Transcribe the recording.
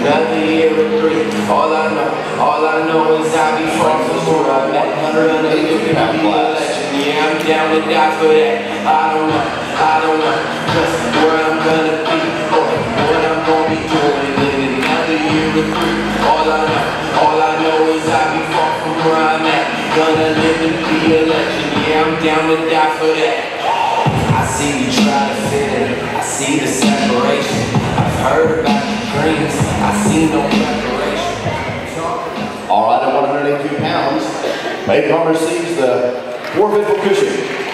Another year of 3. All I know is I'll be far from where I'm at. 180 pounds. Yeah, I'm down to die for that. I don't know, just where I'm gonna be, or what I'm gonna be doing in another year or 3. All I know is I'll be far from where I'm at. Gonna live and be a legend. Yeah, I'm down to die for that. I see you try to fit in. I see the separation. I've heard about the dreams. I see no preparation. All right, at 182 pounds, Macon receives the forfeit for Cushing.